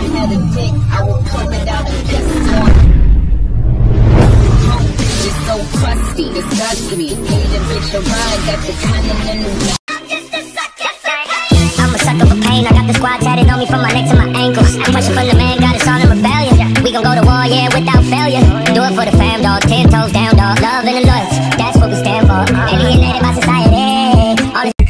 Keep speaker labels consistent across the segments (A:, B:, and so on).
A: had a dick, I would pull it out and kiss one. It's so crusty, disgusts me. Need a bitch around, got the continental.
B: I'm a sucker for pain, I got the squad tatted on me from my neck to my ankles. Pressure from the man, got us all in rebellion. We gon' go to war, yeah, without failure. Do it for the fam, dog, 10 toes down, dog. Love and the loyalty, that's what we stand for. Alienated by society. All this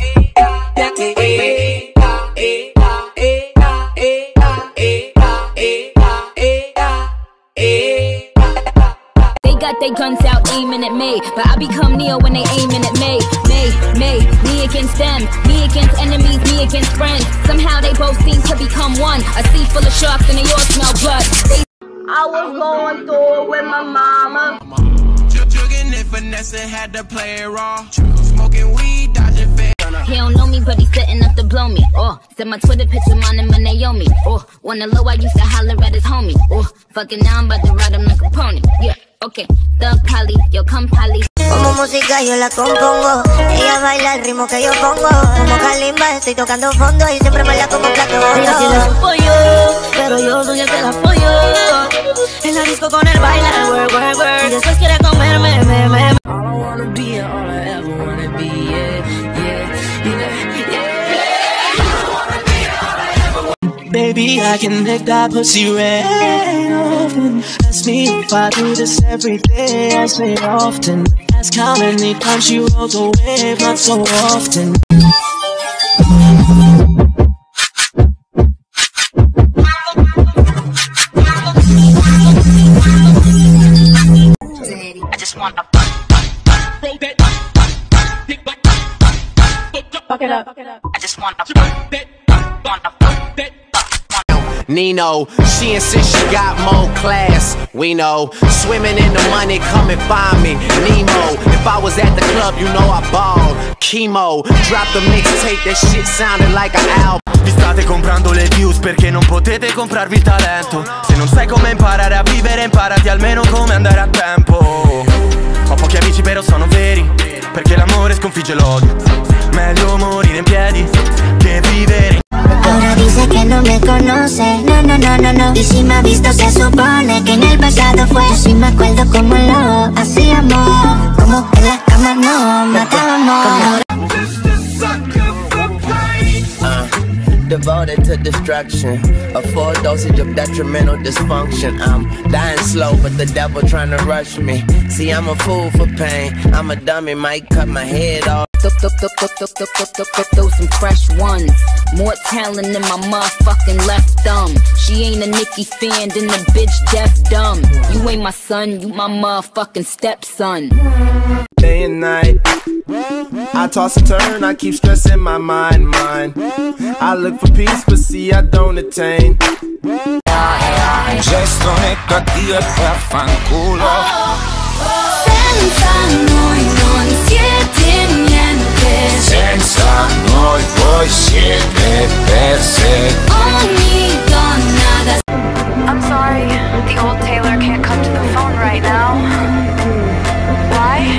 C: They got their guns out aiming at me, but I become Neo when they aiming at me. Me against them, me against enemies, me against friends. Somehow they both seem to become one. A sea full of sharks and they all smell blood.
A: I was going through it with my mama.
D: Jugging and finessing, had to play it raw. Smoking weed, dodging fed.
C: He don't know me, but he's setting up to blow me. Oh, said my Twitter picture, mine and Naomi. Oh, on the low, I used to holler at his homie. Oh, fucking now I'm about to ride him like a pony. Yeah, okay, Thug Polly, yo, come Polly.
B: como música yo la compongo. Ella baila el ritmo que yo pongo. Como Kalimba estoy tocando fondo y siempre me la como un plato hondo.
E: Ella tiene su pollo, pero yo soy el que la apoyo. En la disco con el bailar, work, work, work. Y después quiere comerme, All I wanna be, all I ever wanna be, yeah, yeah, yeah, yeah. Baby, I can make that pussy rain often. Ask me if I do this every day, I say often. Ask how many times she rolls a wave, not so often.
B: I just want a
E: Fuck it up.
B: I just want a
D: Nino, she insists she got more class. We know, swimming in the money, come and find me. Nemo, if I was at the club, you know I balled. Chemo, drop the mixtape, that shit sounded like an album.
F: Vi state comprando le views perché non potete comprarvi il talento. Se non sai come imparare a vivere, imparati almeno come andare a tempo. Ho pochi amici però sono veri, perché l'amore sconfigge l'odio. Meglio morire in piedi che vivere.
B: Ahora dice que no me conoce, no. Y si me ha visto se supone que en el pasado fue. Yo sí me acuerdo como lo hacíamos, como en la cama no matábamos.
G: Devoted to destruction, a full dosage of detrimental dysfunction. I'm dying slow, but the devil trying to rush me. See, I'm a fool for pain, I'm a dummy, might cut my head off.
C: Those some fresh ones. More talent than my motherfucking left thumb. She ain't a Nicki fan, then the bitch deaf dumb. You ain't my son, you my motherfucking stepson.
F: Day and night, I toss and turn, I keep stressing my mind. I look for peace, but see I don't attain.
H: Gesto netto, addio e poi affanculo.
E: Senza noi non siete niente.
H: Senza noi voi siete perse.
E: Ogni donna da... I'm sorry, the old Taylor can't come to the phone right now. Why?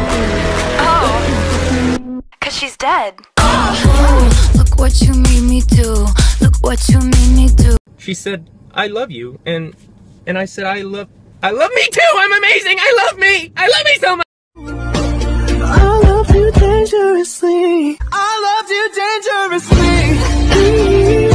E: Oh, 'cause she's dead. Look what you made me do. Look what you made me do.
I: She said, I love you, and I said, I love me too! I'm amazing! I love me so much!
E: I love you dangerously. I love you dangerously.